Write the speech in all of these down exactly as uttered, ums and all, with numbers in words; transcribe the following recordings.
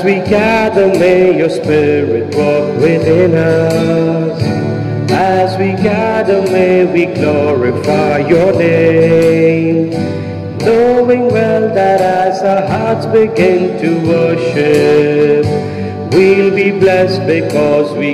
As we gather, may your Spirit walk within us. As we gather, may we glorify your name, knowing well that as our hearts begin to worship, we'll be blessed because we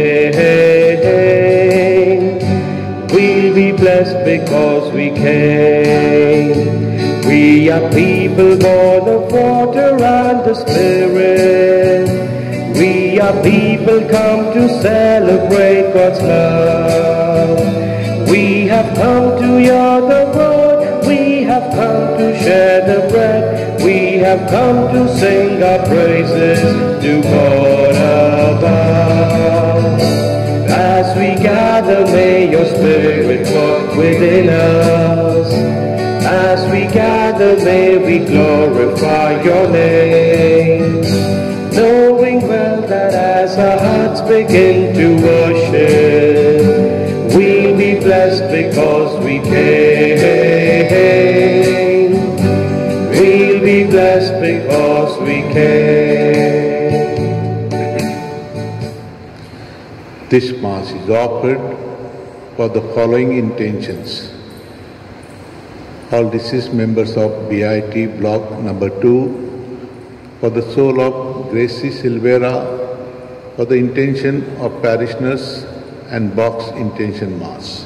came. We'll be blessed because we came. We are people born of water and the Spirit. We are people come to celebrate God's love. We have come to hear the word. We have come to share the bread. We have come to sing our praises to God above. As we gather, may your Spirit walk within us. As we gather, may we glorify your name, knowing well that as our hearts begin to worship, we'll be blessed because we came. We'll be blessed because we came. This Mass is offered for the following intentions. All deceased members of B I T block number two, for the soul of Gracie Silvera, for the intention of parishioners and box intention Mass.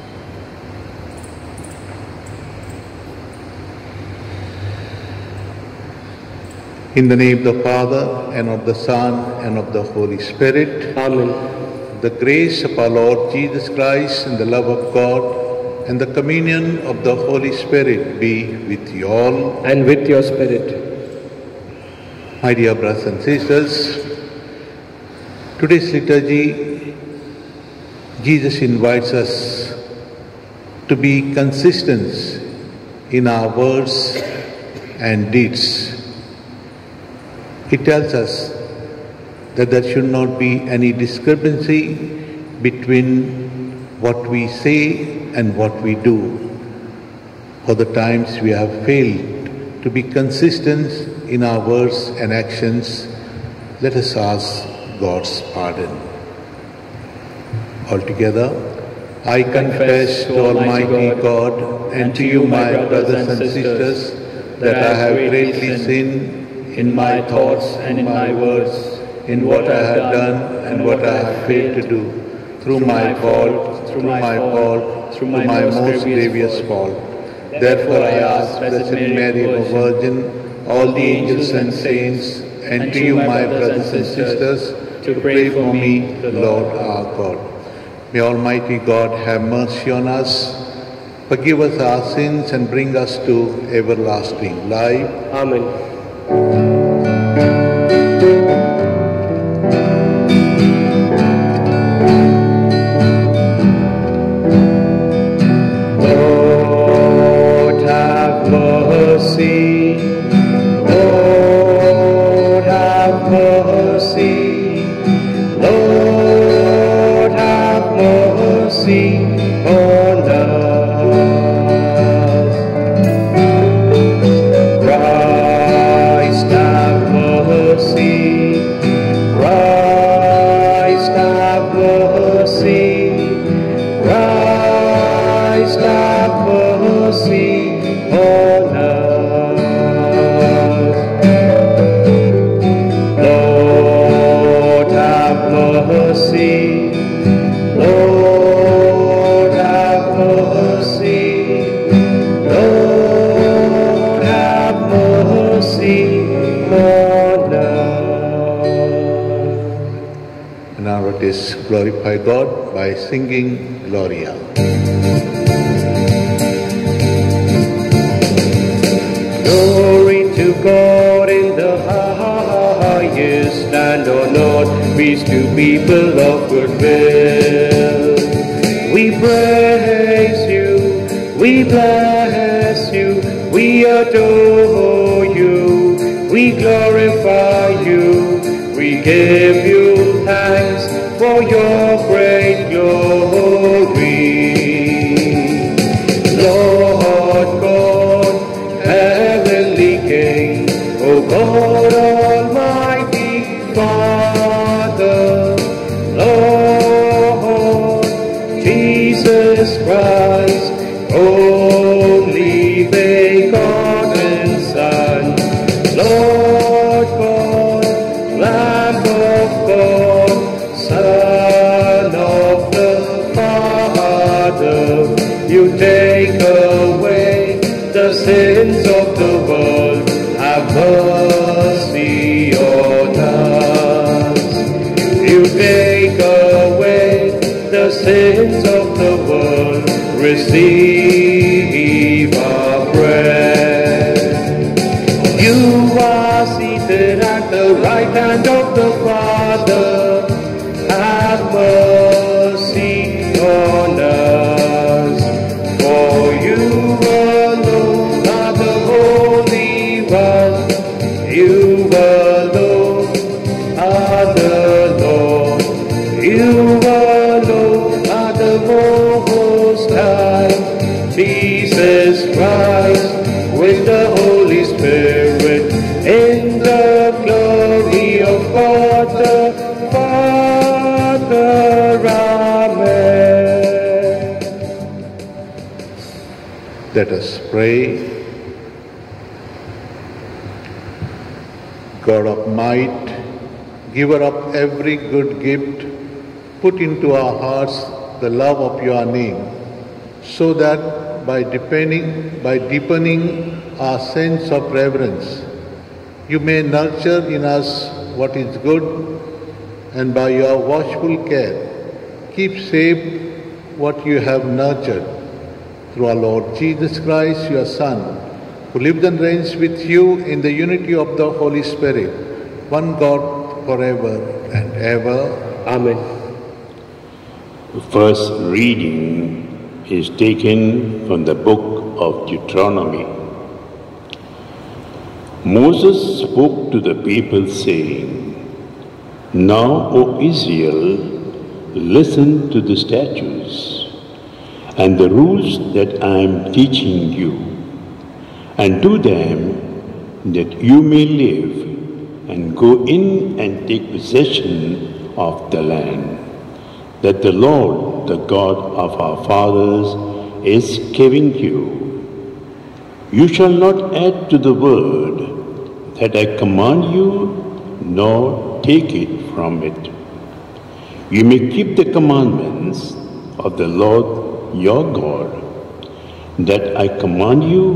In the name of the Father, and of the Son, and of the Holy Spirit. Amen. The grace of our Lord Jesus Christ, and the love of God, and the communion of the Holy Spirit be with you all. And with your spirit. My dear brothers and sisters, today's liturgy, Jesus invites us to be consistent in our words and deeds. He tells us that there should not be any discrepancy between what we say and what we do. For the times we have failed to be consistent in our words and actions, let us ask God's pardon. Altogether, I confess to Almighty God and to you, my brothers and sisters, that I have greatly sinned in my thoughts and in my words, in what I have done and what I have failed to do, through my fault, through my fault, through my most grievous fault. Therefore I ask Blessed Mary, the Virgin, all the angels and saints, and to you, my brothers and sisters, to pray for me, the Lord our God. May Almighty God have mercy on us, forgive us our sins, and bring us to everlasting life. Amen. Lord, have mercy. Lord, have mercy. Lord, have mercy on us. Christ, have mercy. Christ, have mercy. Christ, have mercy on us. Lord, have mercy. Lord, have mercy. Lord, have mercy on us. And now let us glorify God by singing Gloria. Glory to God in the highest, and on earth peace to people of good will. We praise you, we bless you, we adore you, we glorify you, we give you thanks for your great glory. Lord God, Heavenly King, O God Almighty, Father, Lord Jesus Christ, only begotten Son, Lord God, Lamb of God, Son of the Father, you take away the sins of the world, have mercy on us. You take away the sins of the world, receive our prayer. You are seated at the right hand of the Father, have mercy on us. For you alone are the Holy One, you alone are the Lord, you alone are the Most High, Jesus Christ, with the Holy Spirit, in the glory of God the Father. Amen. Let us pray. God of might, giver of every good gift, put into our hearts the love of your name, so that by deepening, by deepening our sense of reverence, you may nurture in us what is good, and by your watchful care, keep safe what you have nurtured. Through our Lord Jesus Christ, your Son, who lives and reigns with you in the unity of the Holy Spirit, one God forever and ever. Amen. The first reading is taken from the book of Deuteronomy. Moses spoke to the people, saying, Now, O Israel, listen to the statutes and the rules that I am teaching you, and do them, that you may live and go in and take possession of the land that the Lord, the God of our fathers, is giving you. You shall not add to the word that I command you, nor take it from it. You may keep the commandments of the Lord your God, that I command you.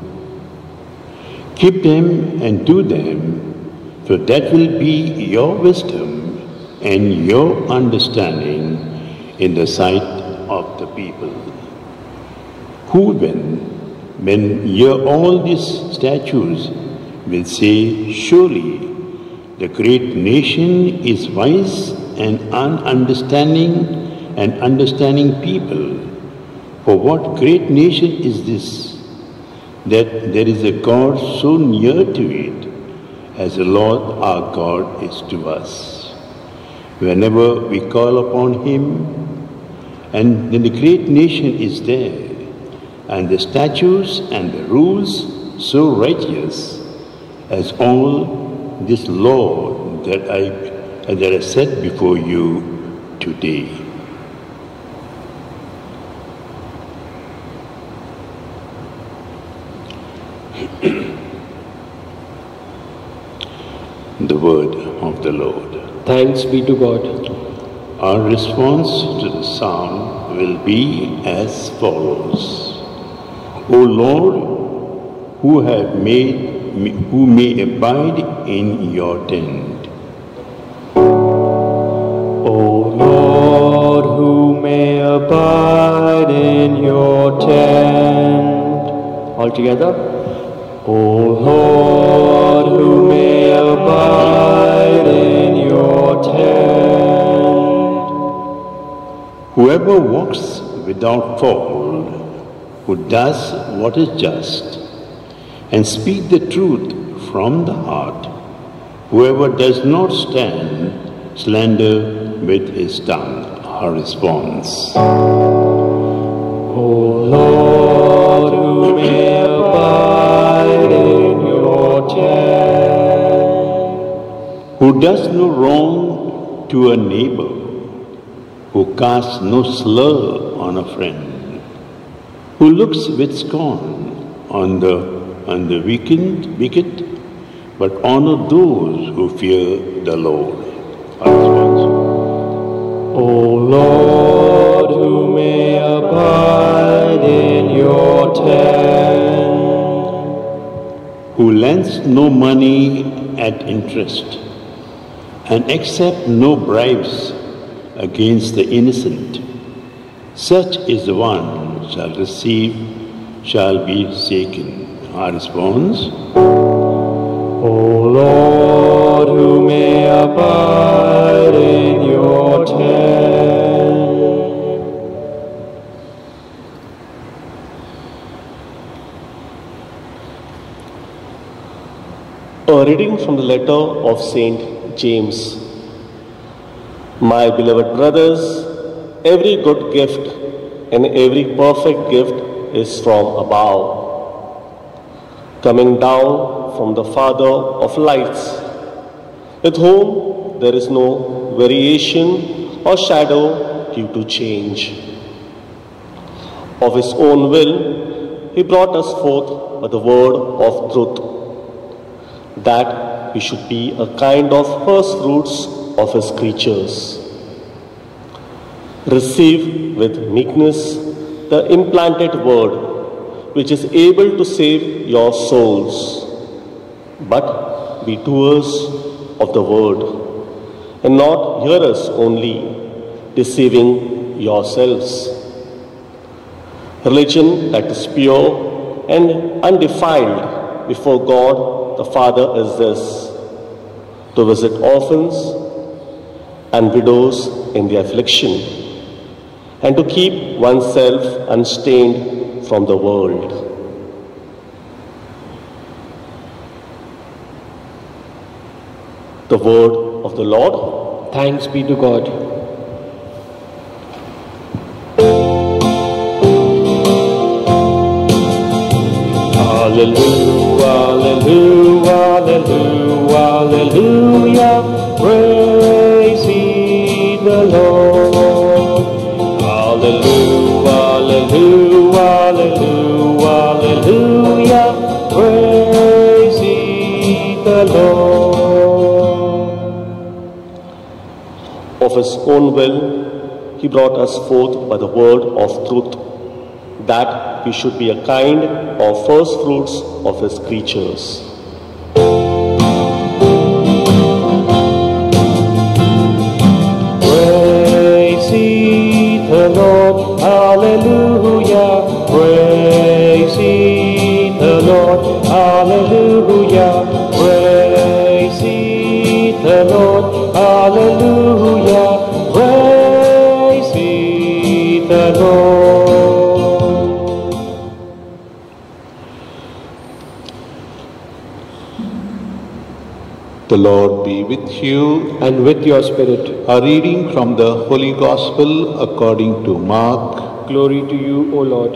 Keep them and do them, for that will be your wisdom and your understanding in the sight of the people, who when, when hear all these statutes will say, Surely the great nation is wise and ununderstanding and understanding people. For what great nation is this, that there is a God so near to it, as the Lord our God is to us. Whenever we call upon Him, and then the great nation is there, and the statutes and the rules so righteous, as all this law that I that I set before you today. The word of the Lord. Thanks be to God. Our response to the psalm will be as follows. O Lord, who have made me, who may abide in your tent. O Lord, who may abide in your tent. All together. O Lord, who may abide in your tent. Whoever walks without fault, who does what is just, and speak the truth from the heart, whoever does not stand slander with his tongue. Our response. O Lord, who may abide in your tent. Who who does no wrong to a neighbor, who casts no slur on a friend, who looks with scorn on the, on the wicked, wicked, but honor those who fear the Lord. O Lord, who may abide in your tent, who lends no money at interest, and accept no bribes against the innocent, such is the one shall receive, shall be shaken. Our response: O Lord, who may abide in your tent. A reading from the letter of Saint James. My beloved brothers, every good gift and every perfect gift is from above, coming down from the Father of lights, with whom there is no variation or shadow due to change. Of his own will, he brought us forth by the word of truth, that we should be a kind of first fruits of his creatures. Receive with meekness the implanted word, which is able to save your souls. But be doers of the word, and not hearers only, deceiving yourselves. Religion that is pure and undefiled before God the Father is this: to visit orphans and widows in their affliction, and to keep oneself unstained from the world. The word of the Lord. Thanks be to God. Hallelujah, hallelujah, hallelujah, praise ye the Lord. Hallelujah, hallelujah, hallelujah, praise ye the Lord. Of his own will, he brought us forth by the word of truth, that we should be a kind of first fruits of his creatures. Praise ye the Lord, hallelujah, praise ye the Lord, hallelujah, praise ye the Lord, hallelujah, praise ye the Lord. The Lord be with you. And with your spirit. A reading from the Holy Gospel according to Mark. Glory to you, O Lord.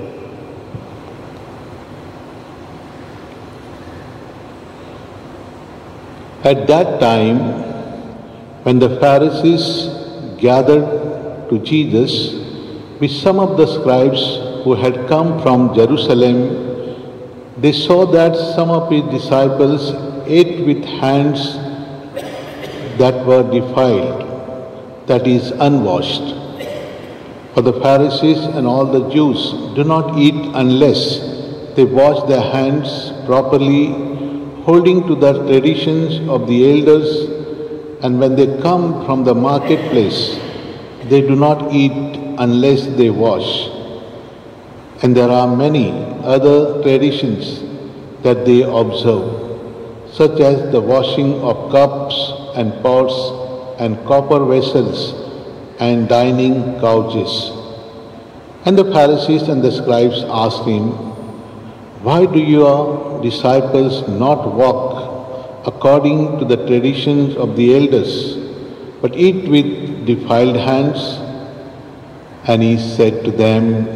At that time, when the Pharisees gathered to Jesus with some of the scribes who had come from Jerusalem, they saw that some of his disciples ate with hands that were defiled, that is, unwashed. For the Pharisees and all the Jews do not eat unless they wash their hands properly, holding to the traditions of the elders, and when they come from the marketplace, they do not eat unless they wash. And there are many other traditions that they observe, such as the washing of cups and pots and copper vessels and dining couches. And the Pharisees and the scribes asked him, "Why do your disciples not walk according to the traditions of the elders, but eat with defiled hands?" And he said to them,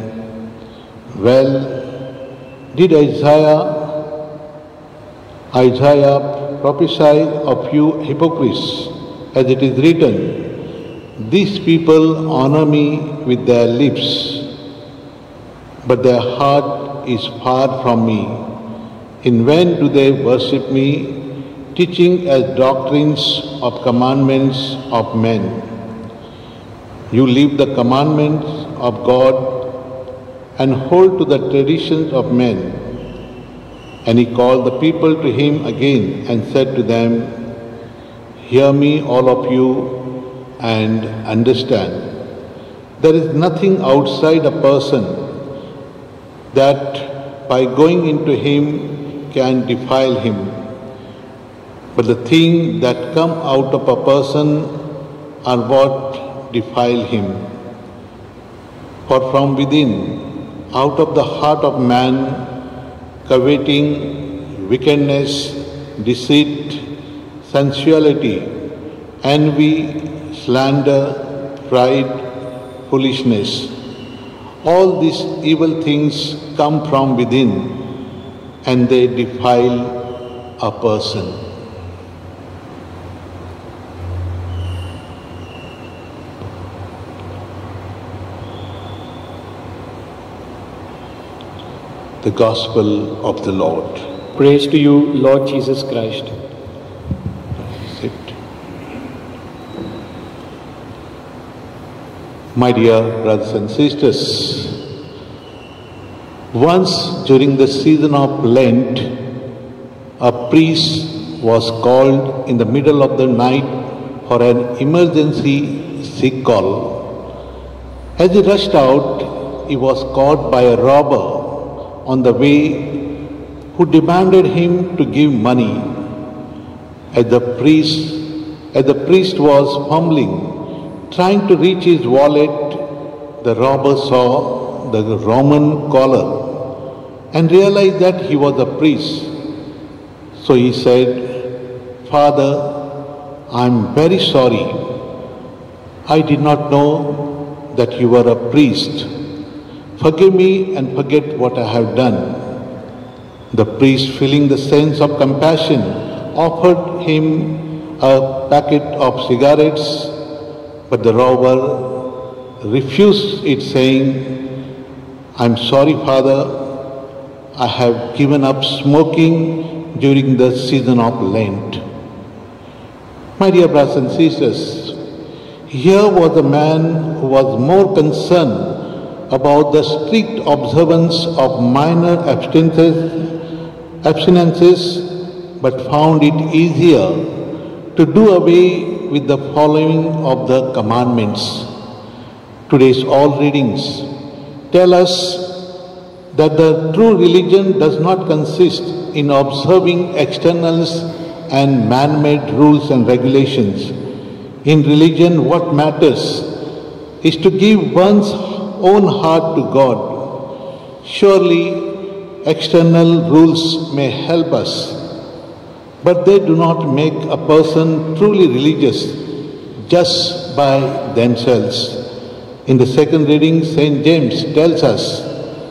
"Well, did Isaiah Isaiah prophesy of you hypocrites, as it is written, these people honor me with their lips, but their heart is far from me. In vain do they worship me, teaching as doctrines of commandments of men. You leave the commandments of God and hold to the traditions of men. And he called the people to him again and said to them, hear me, all of you, and understand. There is nothing outside a person that by going into him can defile him. But the things that come out of a person are what defile him. For from within, out of the heart of man, coveting, wickedness, deceit, sensuality, envy, slander, pride, foolishness. All these evil things come from within, and they defile a person. The Gospel of the Lord. Praise to you, Lord Jesus Christ. Sit. My dear brothers and sisters, once during the season of Lent, a priest was called in the middle of the night for an emergency sick call. As he rushed out, he was caught by a robber on the way who demanded him to give money. As the priest, as the priest was fumbling, trying to reach his wallet, the robber saw the Roman collar and realized that he was a priest. So he said, Father, I am very sorry. I did not know that you were a priest. Forgive me and forget what I have done. The priest, feeling the sense of compassion, offered him a packet of cigarettes, but the robber refused it, saying, I am sorry, Father, I have given up smoking during the season of Lent. My dear brothers and sisters, here was a man who was more concerned about the strict observance of minor abstinences, abstinences, but found it easier to do away with the following of the commandments. Today's all readings tell us that the true religion does not consist in observing externals and man-made rules and regulations. In religion, what matters is to give one's own heart to God. Surely, external rules may help us, but they do not make a person truly religious just by themselves. In the second reading, Saint James tells us,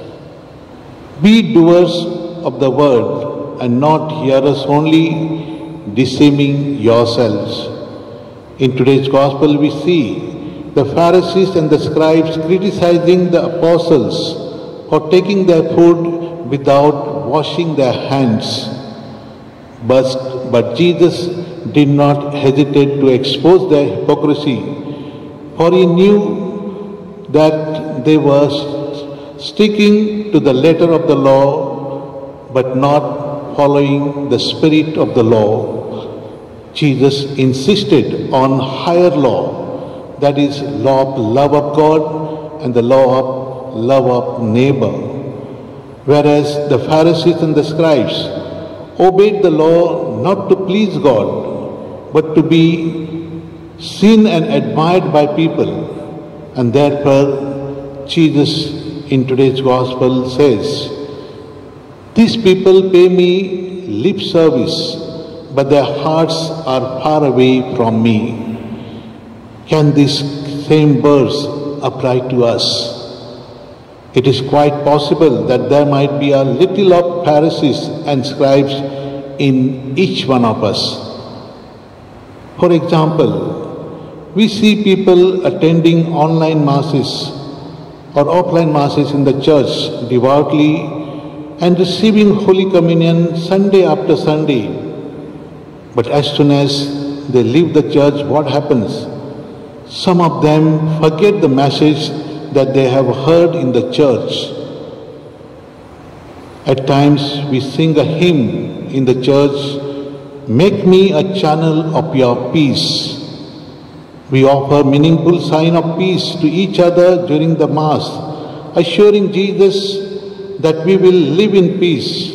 be doers of the word and not hearers only, deceiving yourselves. In today's Gospel, we see the Pharisees and the scribes criticizing the apostles for taking their food without washing their hands. But, but Jesus did not hesitate to expose their hypocrisy, for he knew that they were sticking to the letter of the law, but not following the spirit of the law. Jesus insisted on higher law, that is, law of love of God and the law of love of neighbor. Whereas the Pharisees and the scribes obeyed the law not to please God, but to be seen and admired by people. And therefore, Jesus in today's Gospel says, these people pay me lip service, but their hearts are far away from me. Can this same verse apply to us? It is quite possible that there might be a little of Pharisees and scribes in each one of us. For example, we see people attending online masses or offline masses in the church devoutly and receiving Holy Communion Sunday after Sunday. But as soon as they leave the church, what happens? Some of them forget the message that they have heard in the church. At times we sing a hymn in the church, "Make me a channel of your peace." We offer meaningful sign of peace to each other during the Mass, assuring Jesus that we will live in peace.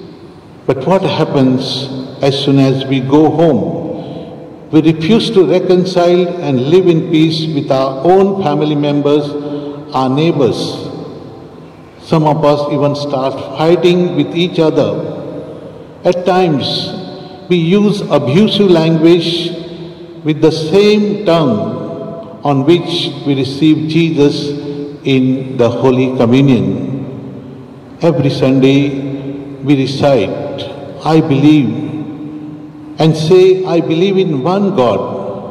But what happens as soon as we go home? We refuse to reconcile and live in peace with our own family members, our neighbors. Some of us even start fighting with each other. At times, we use abusive language with the same tongue on which we receive Jesus in the Holy Communion. Every Sunday, we recite, "I believe," and say, "I believe in one God."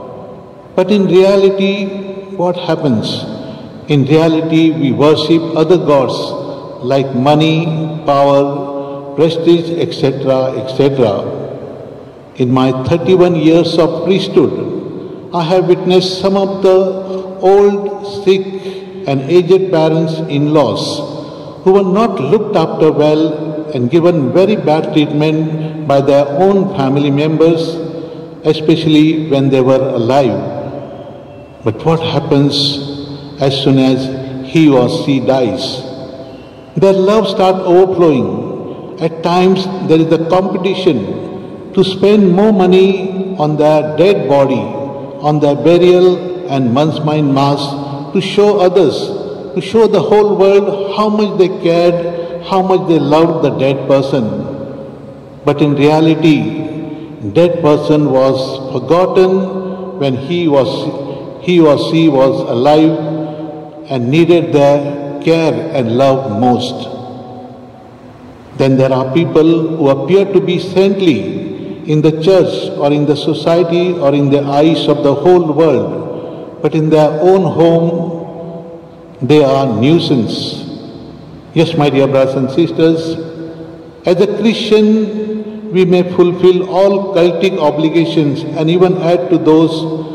But in reality, what happens? In reality, we worship other gods like money, power, prestige, et cetera, et cetera. In my thirty-one years of priesthood, I have witnessed some of the old, sick, and aged parents-in-laws who were not looked after well and given very bad treatment by their own family members, especially when they were alive. But what happens as soon as he or she dies? Their love starts overflowing. At times there is a competition to spend more money on their dead body, on their burial and month-mind Mass, to show others, to show the whole world how much they cared, how much they loved the dead person. But in reality, dead person was forgotten when he was he or she was alive and needed their care and love most. Then there are people who appear to be saintly in the church or in the society or in the eyes of the whole world, but in their own home they are nuisance. Yes, my dear brothers and sisters, as a Christian we may fulfill all cultic obligations and even add to those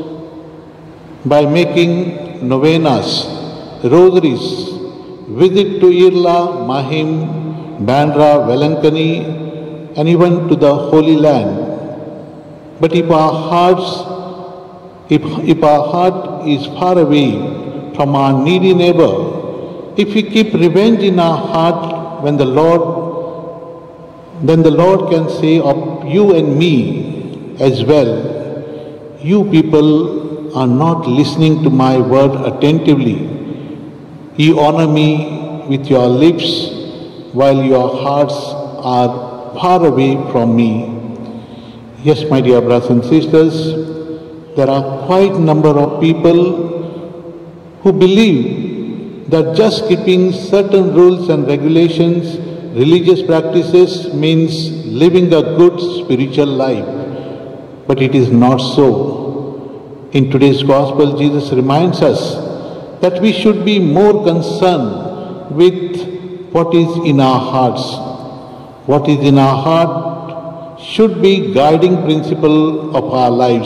by making novenas, rosaries, visit to Irla, Mahim, Bandra, Velankani, and even to the Holy Land. But if our hearts, if, if our heart is far away from our needy neighbor, if we keep revenge in our heart when the Lord, then the Lord can say of you and me as well, "You people are not listening to my word attentively. You honor me with your lips while your hearts are far away from me." Yes, my dear brothers and sisters, there are quite a number of people who believe that just keeping certain rules and regulations, religious practices means living a good spiritual life. But it is not so. In today's Gospel, Jesus reminds us that we should be more concerned with what is in our hearts. What is in our heart should be guiding principle of our lives.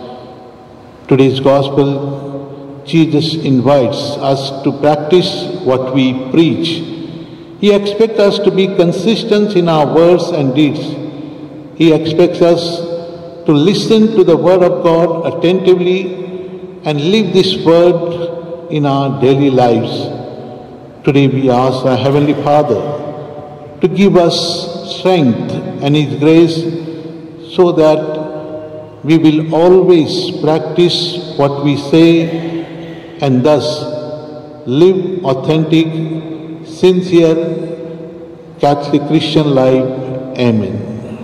Today's Gospel, Jesus invites us to practice what we preach. He expects us to be consistent in our words and deeds. He expects us to listen to the Word of God attentively and live this Word in our daily lives. Today we ask our Heavenly Father to give us strength and His grace so that we will always practice what we say and thus live authentic, sincere Catholic Christian life. Amen.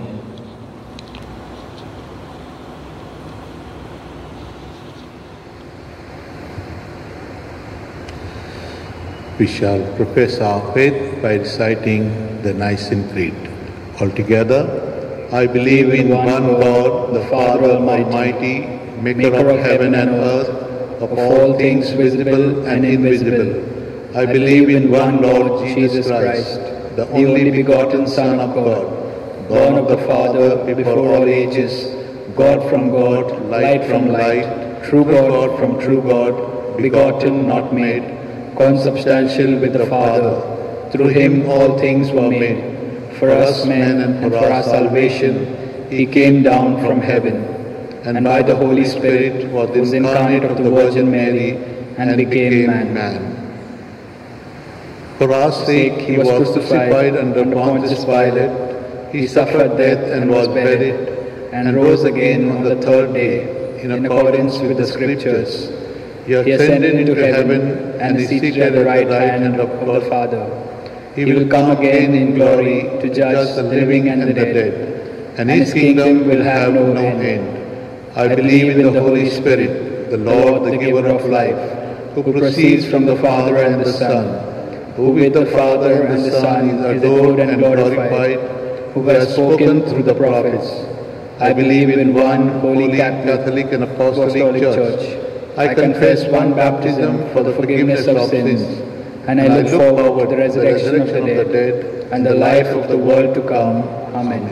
We shall profess our faith by reciting the Nicene Creed. Altogether, I believe in one God, the Father Almighty, maker of heaven and earth, of all things visible and invisible. I believe in one Lord Jesus Christ, the only begotten Son of God, born of the Father before all ages, God from God, light from light, true God from true God, begotten, not made, consubstantial with the Father. Through him all things were made. For us men and for our salvation, he came down from heaven, and by the Holy Spirit was incarnate of the Virgin Mary and became man. For our sake he was crucified under Pontius Pilate. He suffered death and was buried, and rose again on the third day, in accordance with the Scriptures. He ascended into heaven and is seated at the right hand of the Father. He will come again in glory to judge the living and the dead, and his kingdom will have no end. I believe in the Holy Spirit, the Lord, the giver of life, who proceeds from the Father and the Son, who with the Father and the Son is adored and glorified, who has spoken through the prophets. I believe in one holy Catholic and Apostolic Church. I confess one baptism for the forgiveness of sins, and I look forward to the resurrection of the dead and the life of the world to come. Amen.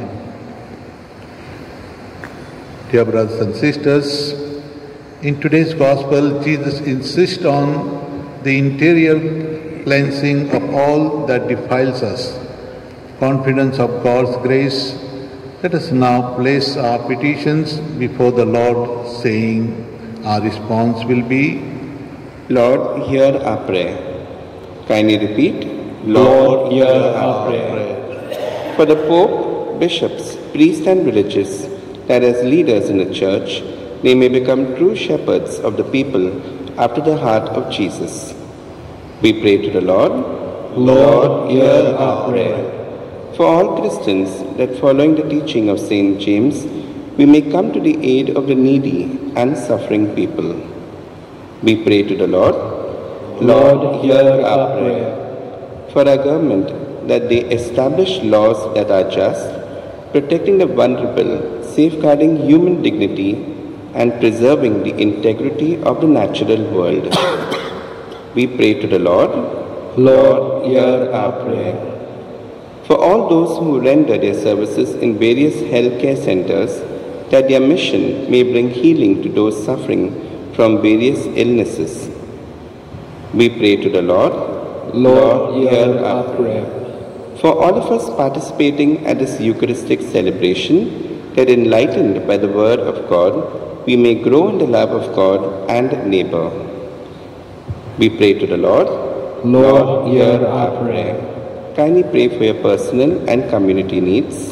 Dear brothers and sisters, in today's Gospel, Jesus insists on the interior cleansing of all that defiles us. Confidence of God's grace, let us now place our petitions before the Lord, saying, our response will be, Lord, hear our prayer. Kindly repeat, Lord, hear our prayer. For the Pope, bishops, priests and religious, that as leaders in the Church, they may become true shepherds of the people after the heart of Jesus. We pray to the Lord, Lord, hear our prayer. For all Christians, that following the teaching of Saint James, we may come to the aid of the needy and suffering people. We pray to the Lord, Lord, hear our prayer. For our government, that they establish laws that are just, protecting the vulnerable, safeguarding human dignity, and preserving the integrity of the natural world. We pray to the Lord, Lord, hear our prayer. For all those who render their services in various healthcare centers, that their mission may bring healing to those suffering from various illnesses. We pray to the Lord, Lord, hear our prayer. For all of us participating at this Eucharistic celebration, that enlightened by the Word of God, we may grow in the love of God and neighbor. We pray to the Lord, Lord, hear our prayer. Kindly pray for your personal and community needs.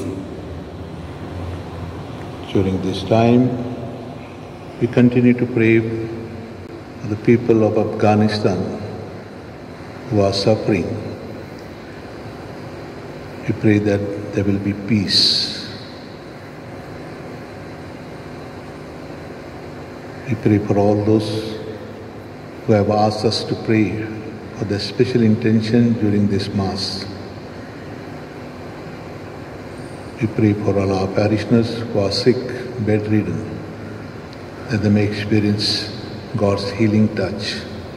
During this time, we continue to pray for the people of Afghanistan who are suffering. We pray that there will be peace. We pray for all those who have asked us to pray for their special intention during this Mass. We pray for all our parishioners who are sick, bedridden, that they may experience God's healing touch.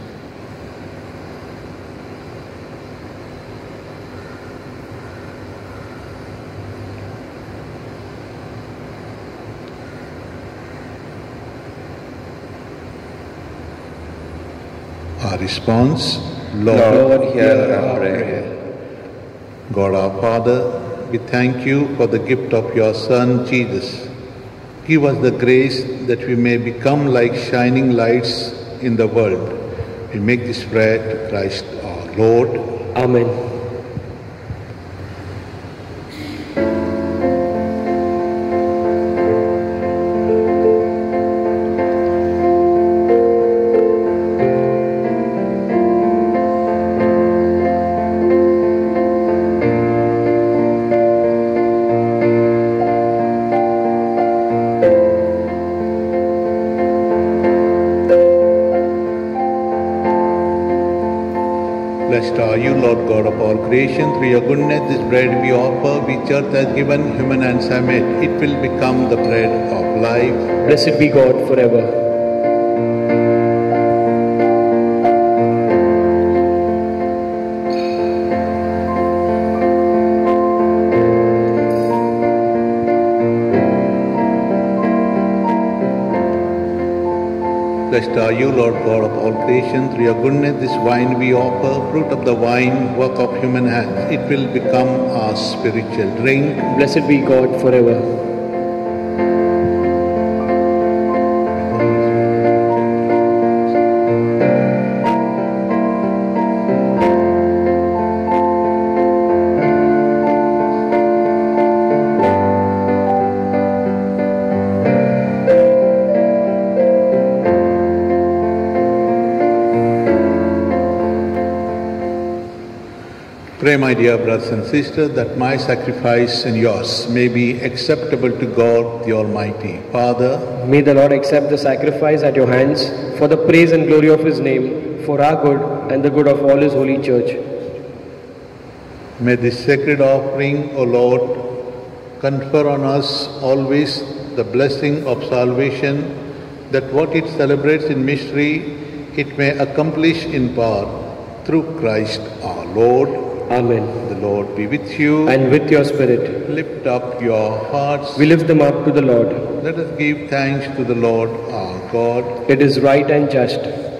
Our response, Lord, Lord, hear our prayer. God our Father, we thank you for the gift of your Son, Jesus. Give us the grace that we may become like shining lights in the world. We make this prayer to Christ our Lord. Amen. Blessed are you, Lord God of all creation. Through your goodness, this bread we offer, which earth has given, human hands have made. It will become the bread of life. Blessed be God forever. Blessed are you, Lord God of all creation. Through your goodness, this wine we offer, fruit of the vine, work of human hands. It will become our spiritual drink. Blessed be God forever. Pray, my dear brothers and sisters, that my sacrifice and yours may be acceptable to God the Almighty. Father, may the Lord accept the sacrifice at your hands for the praise and glory of His name, for our good and the good of all His holy church. May this sacred offering, O Lord, confer on us always the blessing of salvation, that what it celebrates in mystery, it may accomplish in power through Christ our Lord. Amen. The Lord be with you. And with your spirit. Lift up your hearts. We lift them up to the Lord. Let us give thanks to the Lord our God. It is right and just.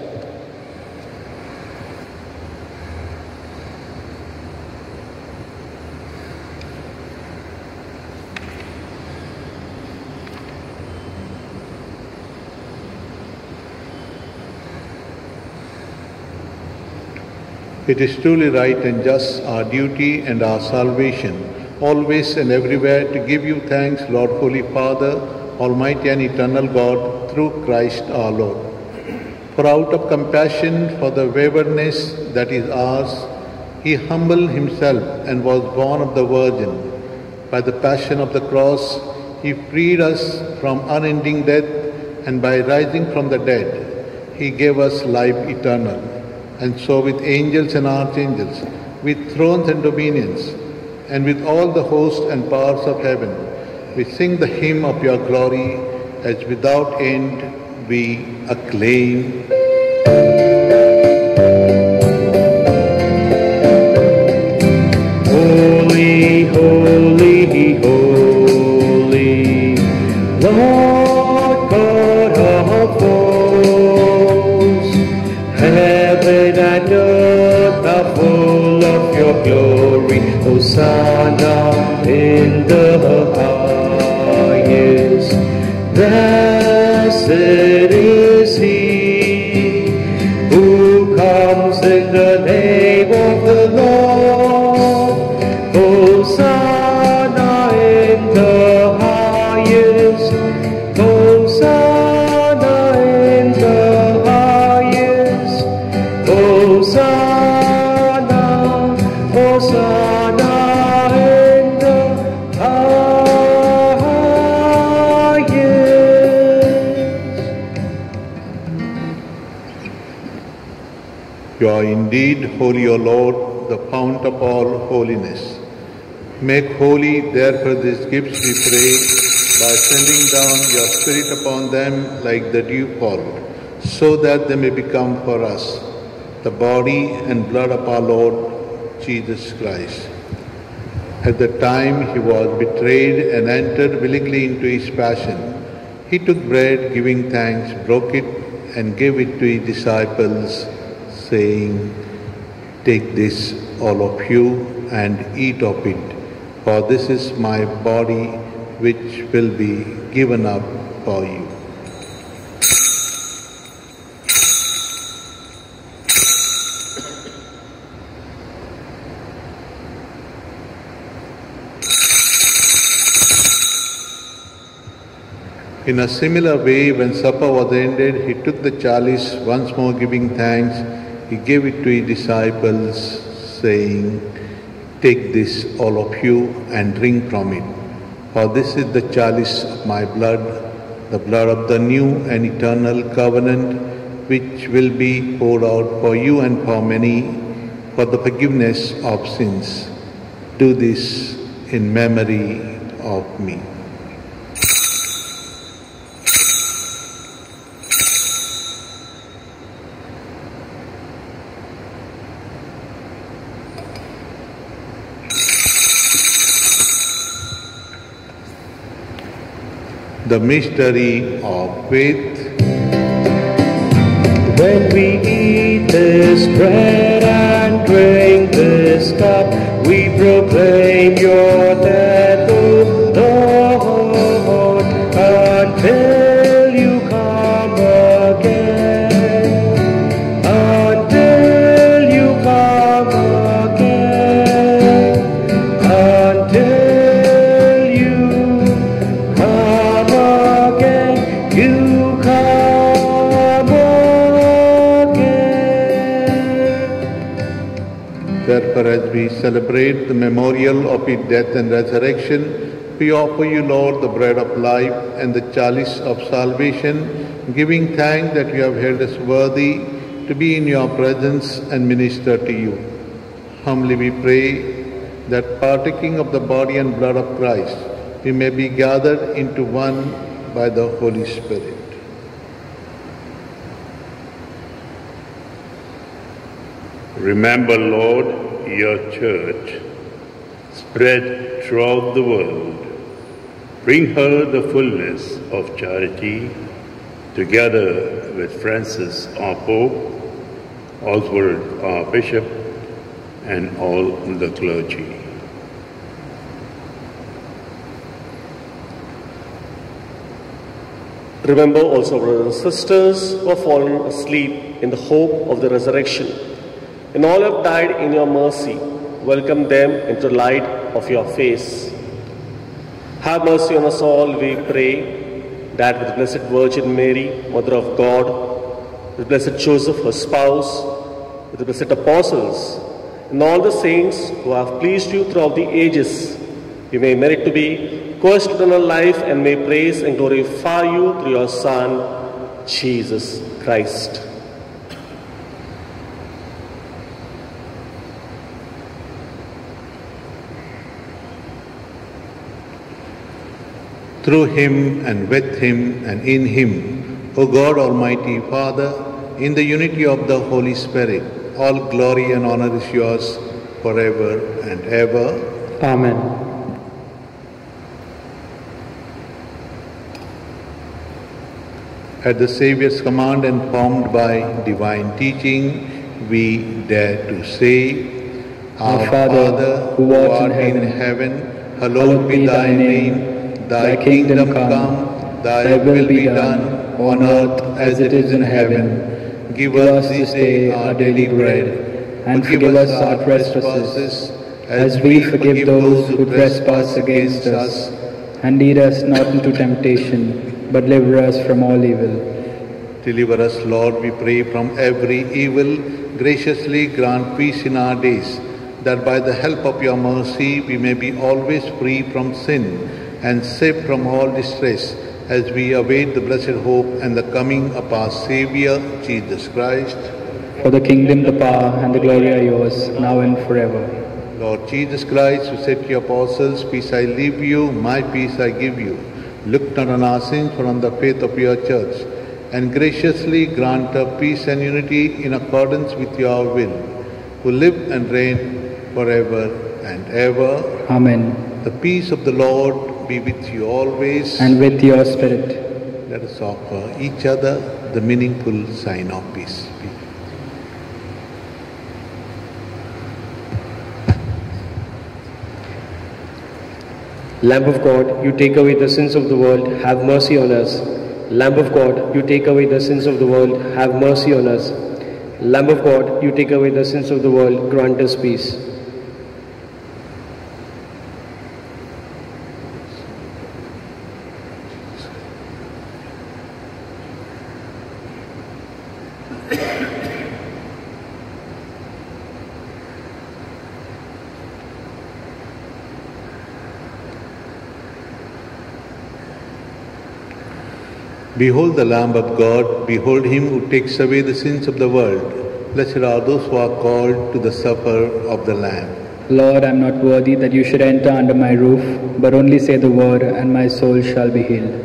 It is truly right and just, our duty and our salvation, always and everywhere to give you thanks, Lord, Holy Father, Almighty and Eternal God, through Christ our Lord. For out of compassion for the waywardness that is ours, He humbled Himself and was born of the Virgin. By the passion of the cross, He freed us from unending death, and by rising from the dead, He gave us life eternal. And so with angels and archangels, with thrones and dominions, and with all the hosts and powers of heaven, we sing the hymn of your glory, as without end we acclaim. Holy, holy, holy, Lord God of hosts, heaven and earth are full of your glory. Hosanna in the highest. Blessed is He who comes in the name of the Lord. Hosanna in the highest. Hosanna in the highest. Hosanna, Hosanna in the highest. You are indeed holy, O Lord, the fount of all holiness. Make holy, therefore, these gifts, we pray, by sending down your Spirit upon them like the dewfall, so that they may become for us the body and blood of our Lord Jesus Christ. At the time he was betrayed and entered willingly into his passion, he took bread, giving thanks, broke it, and gave it to his disciples, saying, "Take this, all of you, and eat of it, for this is my body, which will be given up for you." In a similar way, when supper was ended, he took the chalice, once more giving thanks. He gave it to his disciples, saying, "Take this, all of you, and drink from it. For this is the chalice of my blood, the blood of the new and eternal covenant, which will be poured out for you and for many for the forgiveness of sins. Do this in memory of me. The mystery of faith. When we eat this bread and drink this cup, we proclaim your death, O Lord, until you come again. Until you come again. Until you come again. You come again. Therefore, as we celebrate the memorial of his death and resurrection, we offer you, Lord, the bread of life and the chalice of salvation, giving thanks that you have held us worthy to be in your presence and minister to you. Humbly we pray that partaking of the body and blood of Christ, we may be gathered into one by the Holy Spirit. Remember, Lord, your church spread throughout the world. Bring her the fullness of charity, together with Francis, our Pope, Oswald, our Bishop, and all the clergy. Remember also, brothers and sisters, who have fallen asleep in the hope of the resurrection, and all have died in your mercy. Welcome them into the light of your face. Have mercy on us all, we pray, that with the Blessed Virgin Mary, Mother of God, with Blessed Joseph, her spouse, with the blessed apostles, and all the saints who have pleased you throughout the ages, you may merit to be co-heirs to eternal life and may praise and glorify you through your Son, Jesus Christ. Through him and with him and in him, O God, Almighty Father, in the unity of the Holy Spirit, all glory and honor is yours forever and ever. Amen. At the Saviour's command and formed by divine teaching, we dare to say, Our Father, who art in heaven, hallowed be thy name. Thy kingdom come, thy will be done, on earth as it is in heaven. Give us this day our daily bread, and forgive us our trespasses, as we forgive those who trespass against us. And lead us not into temptation, but deliver us from all evil. Deliver us, Lord, we pray, from every evil. Graciously grant peace in our days, that by the help of your mercy we may be always free from sin and safe from all distress, as we await the blessed hope and the coming of our Saviour, Jesus Christ. For the kingdom, the power, and the glory are yours, now and forever. Lord Jesus Christ, who said to your apostles, Peace I leave you, my peace I give you, look not on our sins, but on the faith of your church, and graciously grant her peace and unity in accordance with your will, who live and reign forever and ever. Amen. The peace of the Lord be with you always. And with your spirit. Let us offer each other the meaningful sign of peace. Lamb of God, you take away the sins of the world, have mercy on us. Lamb of God, you take away the sins of the world, have mercy on us. Lamb of God, you take away the sins of the world, grant us peace. Behold the Lamb of God, behold him who takes away the sins of the world. Blessed are those who are called to the supper of the Lamb. Lord, I am not worthy that you should enter under my roof, but only say the word, and my soul shall be healed.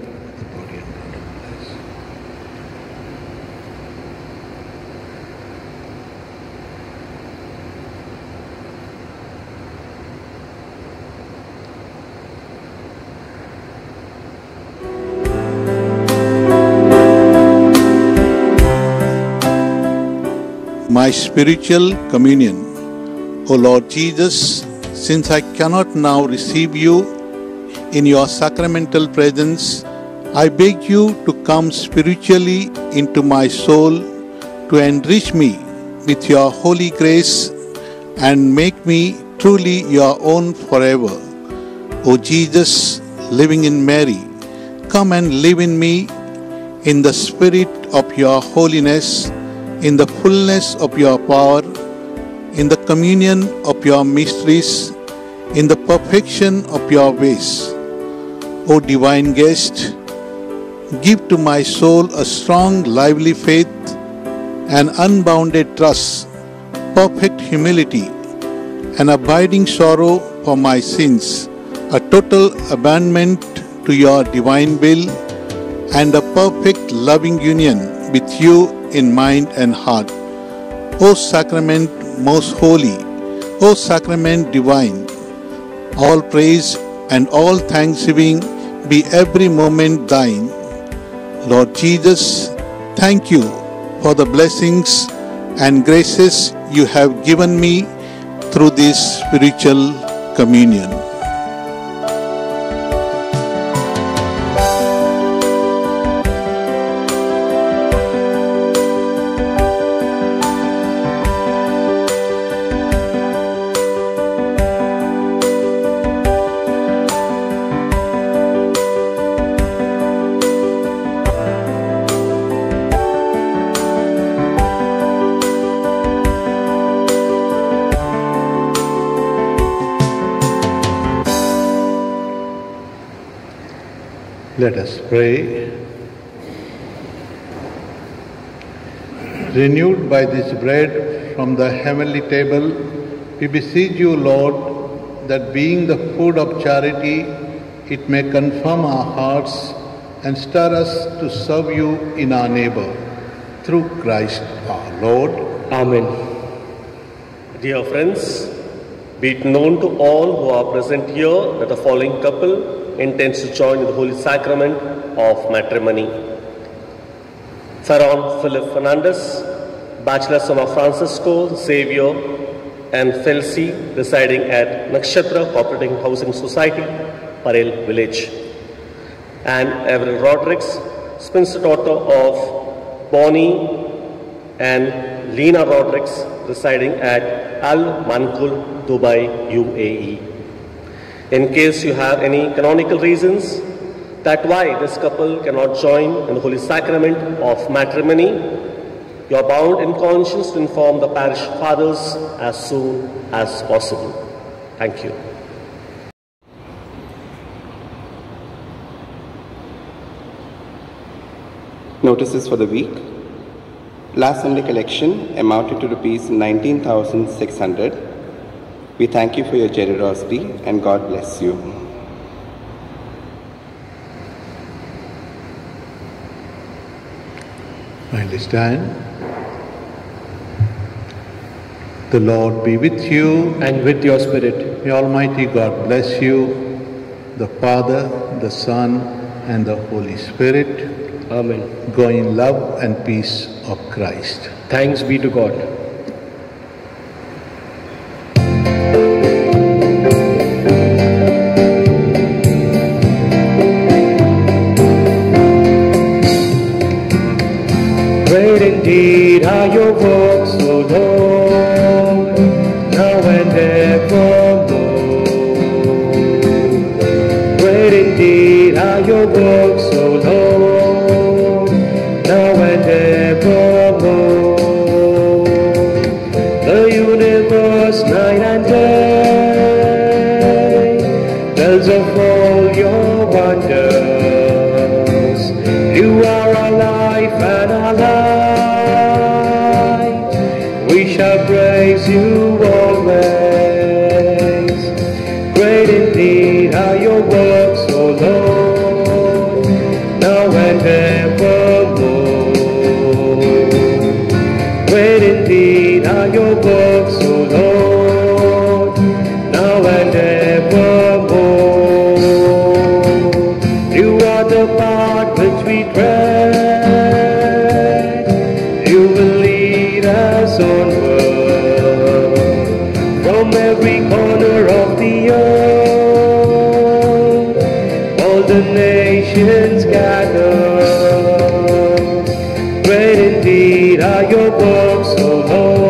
My spiritual communion. O Lord Jesus, since I cannot now receive you in your sacramental presence, I beg you to come spiritually into my soul to enrich me with your holy grace and make me truly your own forever. O Jesus, living in Mary, come and live in me in the spirit of your holiness, in the fullness of your power, in the communion of your mysteries, in the perfection of your ways. O divine guest, give to my soul a strong, lively faith, an unbounded trust, perfect humility, an abiding sorrow for my sins, a total abandonment to your divine will, and a perfect loving union with you in mind and heart. O sacrament most holy, O sacrament divine, all praise and all thanksgiving be every moment thine. Lord Jesus, thank you for the blessings and graces you have given me through this spiritual communion. Let us pray. Renewed by this bread from the heavenly table, we beseech you, Lord, that being the food of charity, it may confirm our hearts and stir us to serve you in our neighbor. Through Christ our Lord. Amen. Dear friends, be it known to all who are present here that the following couple intends to join in the Holy Sacrament of matrimony. Ferron Philip Fernandez, Bachelor son of Francisco Xavier and Felsi, residing at Nakshatra Cooperative Housing Society, Parel Village. And Avril Rodriguez, spinster daughter of Bonnie and Lena Rodriguez, residing at Al Mankul, Dubai, U A E. In case you have any canonical reasons that why this couple cannot join in the Holy Sacrament of matrimony, you are bound in conscience to inform the parish fathers as soon as possible. Thank you. Notices for the week. Last Sunday collection amounted to rupees nineteen thousand six hundred. We thank you for your generosity and God bless you. Kindly stand. The Lord be with you. And with your spirit. May Almighty God bless you, the Father, the Son, and the Holy Spirit. Amen. Go in love and peace of Christ. Thanks be to God. Indeed are your works, O Lord, now and evermore. Great indeed are your works, O Lord, now and evermore. The universe, night and day, tells of all your wonders. You are our life and our light. praise you always. Great indeed are your works, O Lord, now and evermore. Great indeed are your works, O Lord, now and evermore. You are the path which we tread. You will lead us onward from every corner of the earth. All the nations gather. Great indeed are your works, O Lord.